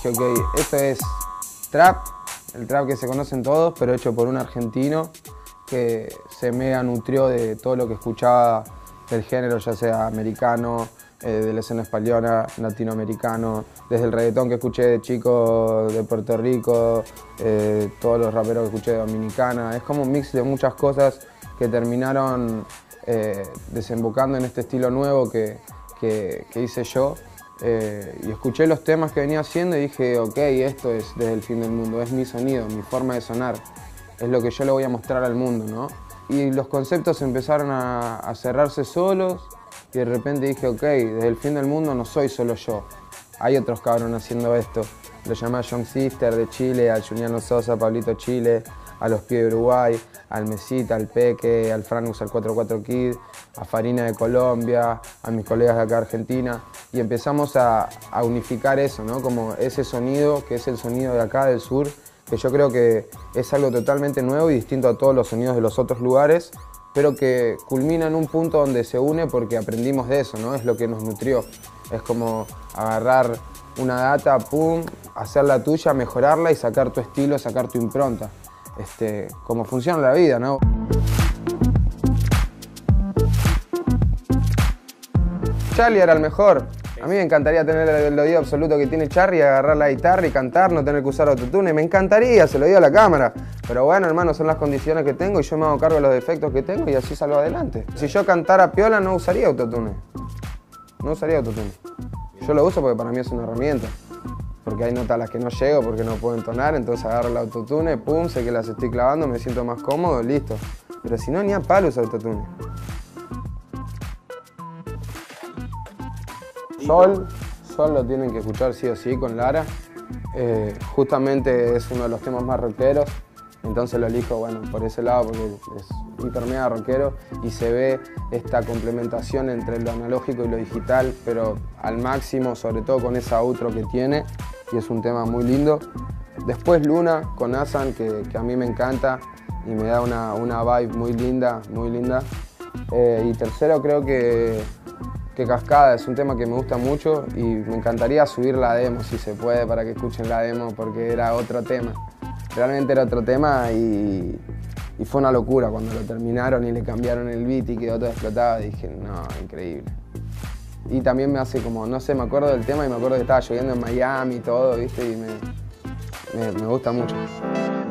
dije, ok, esto es trap, el trap que se conocen todos, pero hecho por un argentino que se mega nutrió de todo lo que escuchaba del género, ya sea americano, de la escena española, latinoamericano, desde el reggaetón que escuché de chico de Puerto Rico, todos los raperos que escuché de Dominicana. Es como un mix de muchas cosas que terminaron desembocando en este estilo nuevo que hice yo. Y escuché los temas que venía haciendo y dije, ok, esto es Desde el Fin del Mundo, es mi sonido, mi forma de sonar, es lo que yo le voy a mostrar al mundo, ¿no? Y los conceptos empezaron a cerrarse solos y de repente dije, ok, Desde el Fin del Mundo no soy solo yo, hay otros cabrones haciendo esto. Lo llamé a Young Sister de Chile, a Juliano Sosa, a Pablito Chile, a los Pibes de Uruguay, al Mesita, al Peque, al Franus, al 44 Kid, a Farina de Colombia, a mis colegas de acá de Argentina, y empezamos a unificar eso, ¿no? Como ese sonido que es el sonido de acá del sur, que yo creo que es algo totalmente nuevo y distinto a todos los sonidos de los otros lugares, pero que culmina en un punto donde se une porque aprendimos de eso, ¿no? Es lo que nos nutrió. Es como agarrar una data, pum, hacerla tuya, mejorarla y sacar tu estilo, sacar tu impronta. Como funciona la vida, ¿no? Charlie era el mejor. A mí me encantaría tener el oído absoluto que tiene Charlie, agarrar la guitarra y cantar, no tener que usar autotune. Me encantaría, se lo digo a la cámara. Pero bueno, hermano, son las condiciones que tengo y yo me hago cargo de los defectos que tengo y así salgo adelante. Si yo cantara piola, no usaría autotune. No usaría autotune. Yo lo uso porque para mí es una herramienta. Porque hay notas a las que no llego porque no puedo entonar, entonces agarro el autotune, pum, sé que las estoy clavando, me siento más cómodo, listo. Pero si no, ni a palo uso autotune. Sol lo tienen que escuchar sí o sí con Lara. Justamente es uno de los temas más rockeros, entonces lo elijo, bueno, por ese lado porque es hiper mega rockero y se ve esta complementación entre lo analógico y lo digital, pero al máximo, sobre todo con esa outro que tiene, y es un tema muy lindo. Después Luna con Asan, que a mí me encanta y me da una vibe muy linda, muy linda. Y tercero creo que Cascada es un tema que me gusta mucho y me encantaría subir la demo si se puede para que escuchen la demo porque era otro tema. Realmente era otro tema y fue una locura cuando lo terminaron y le cambiaron el beat y quedó todo explotado. Dije, no, increíble. Y también me hace como, no sé, me acuerdo del tema y me acuerdo que estaba lloviendo en Miami y todo, ¿viste? Y me gusta mucho.